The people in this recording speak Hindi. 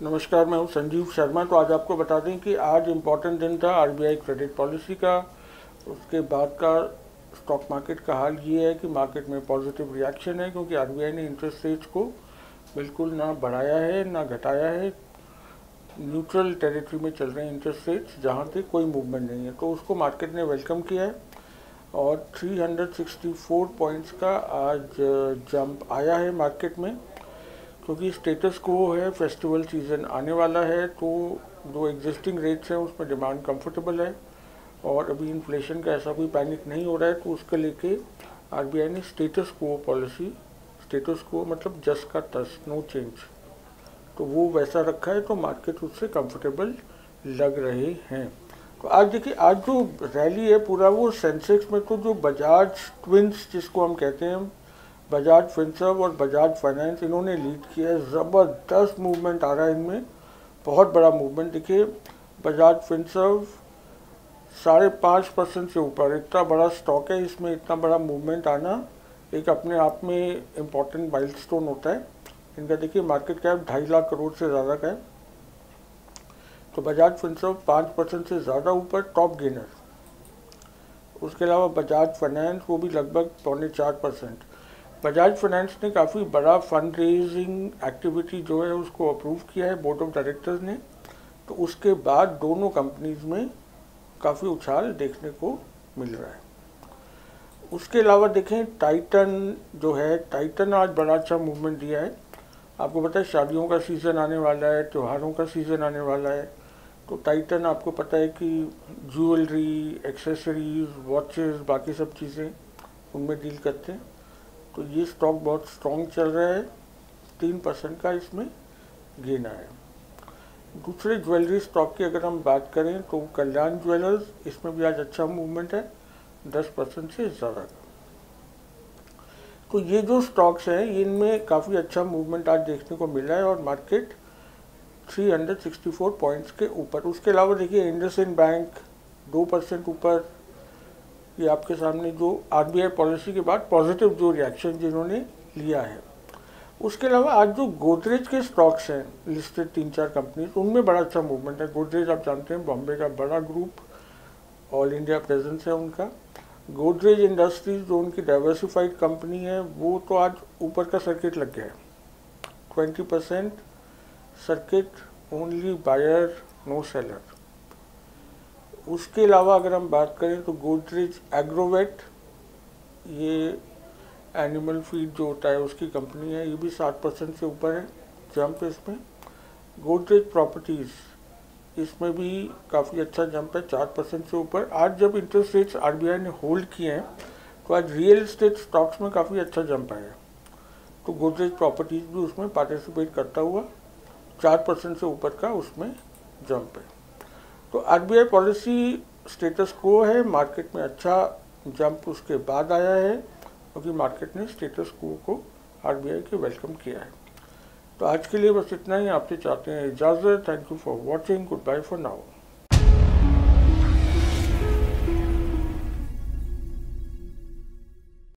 नमस्कार, मैं हूं संजीव शर्मा। तो आज आपको बता दें कि आज इम्पॉर्टेंट दिन था आरबीआई क्रेडिट पॉलिसी का। उसके बाद का स्टॉक मार्केट का हाल ये है कि मार्केट में पॉजिटिव रिएक्शन है, क्योंकि आरबीआई ने इंटरेस्ट रेट्स को बिल्कुल ना बढ़ाया है ना घटाया है। न्यूट्रल टेरिटरी में चल रहे हैं इंटरेस्ट रेट्स, जहाँ पे कोई मूवमेंट नहीं है, तो उसको मार्केट ने वेलकम किया है। और 364 पॉइंट्स का आज जंप आया है मार्केट में, क्योंकि स्टेटस को है, फेस्टिवल सीज़न आने वाला है, तो जो एग्जिस्टिंग रेट्स हैं उसमें डिमांड कंफर्टेबल है और अभी इन्फ्लेशन का ऐसा कोई पैनिक नहीं हो रहा है। तो उसके लेके आरबीआई ने स्टेटस को पॉलिसी, स्टेटस को मतलब जस्ट का टच, नो चेंज, तो वो वैसा रखा है। तो मार्केट उससे कंफर्टेबल लग रहे हैं। तो आज देखिए, आज जो रैली है पूरा वो सेंसेक्स में, तो जो बजाज ट्विंस जिसको हम कहते हैं, बजाज फिनसर्व और बजाज फाइनेंस, इन्होंने लीड किया है। ज़बरदस्त मूवमेंट आ रहा है इनमें, बहुत बड़ा मूवमेंट। देखिए, बजाज फिनसर्व 5.5% से ऊपर, इतना बड़ा स्टॉक है, इसमें इतना बड़ा मूवमेंट आना एक अपने आप में इम्पॉर्टेंट माइलस्टोन होता है। इनका देखिए मार्केट कैप 2.5 लाख करोड़ से ज़्यादा का है। तो बजाज फिनसर्व 5% से ज़्यादा ऊपर, टॉप गेनर। उसके अलावा बजाज फाइनेंस, वो भी लगभग 3.25%। बजाज फाइनेंस ने काफ़ी बड़ा फंड रेजिंग एक्टिविटी जो है उसको अप्रूव किया है बोर्ड ऑफ डायरेक्टर्स ने। तो उसके बाद दोनों कंपनीज में काफ़ी उछाल देखने को मिल रहा है। उसके अलावा देखें, टाइटन जो है, टाइटन आज बड़ा अच्छा मूवमेंट दिया है। आपको पता है शादियों का सीज़न आने वाला है, त्योहारों का सीज़न आने वाला है। तो टाइटन, आपको पता है कि ज्वेलरी, एक्सेसरीज, वॉचेस, बाकी सब चीज़ें उनमें डील करते हैं। तो ये स्टॉक बहुत स्ट्रॉन्ग चल रहा है, 3% का इसमें गेन आया। दूसरे ज्वेलरी स्टॉक की अगर हम बात करें तो कल्याण ज्वेलर्स, इसमें भी आज अच्छा मूवमेंट है, 10% से ज़्यादा का। तो ये जो स्टॉक्स हैं इनमें काफ़ी अच्छा मूवमेंट आज देखने को मिला है और मार्केट 364 पॉइंट्स के ऊपर। उसके अलावा देखिए, इंडसइंड बैंक 2% ऊपर। ये आपके सामने जो आरबीआई पॉलिसी के बाद पॉजिटिव जो रिएक्शन जिन्होंने लिया है। उसके अलावा आज जो गोदरेज के स्टॉक्स हैं लिस्टेड 3-4 कंपनीज, उनमें बड़ा अच्छा मूवमेंट है। गोदरेज आप जानते हैं बॉम्बे का बड़ा ग्रुप, ऑल इंडिया प्रेजेंस है उनका। गोदरेज इंडस्ट्रीज जो उनकी डाइवर्सिफाइड कंपनी है, वो तो आज ऊपर का सर्किट लग गया है, 20% circuit, only buyer no seller. उसके अलावा अगर हम बात करें तो गोदरेज एग्रोवेट, ये एनिमल फीड जो होता है उसकी कंपनी है, ये भी 7% से ऊपर है जंप इसमें। गोदरेज प्रॉपर्टीज़, इसमें भी काफ़ी अच्छा जंप है, 4% से ऊपर। आज जब इंटरेस्ट रेट्स आरबीआई ने होल्ड किए हैं तो आज रियल एस्टेट स्टॉक्स में काफ़ी अच्छा जंप आया। तो गोदरेज प्रॉपर्टीज़ भी उसमें पार्टिसिपेट करता हुआ 4% से ऊपर का उसमें जंप है। तो आरबीआई पॉलिसी स्टेटस को है, मार्केट में अच्छा जंप उसके बाद आया है, क्योंकि मार्केट ने स्टेटस को आरबीआई के वेलकम किया है। तो आज के लिए बस इतना ही। आपसे चाहते हैं इजाज़त। Thank you for watching. Goodbye for now.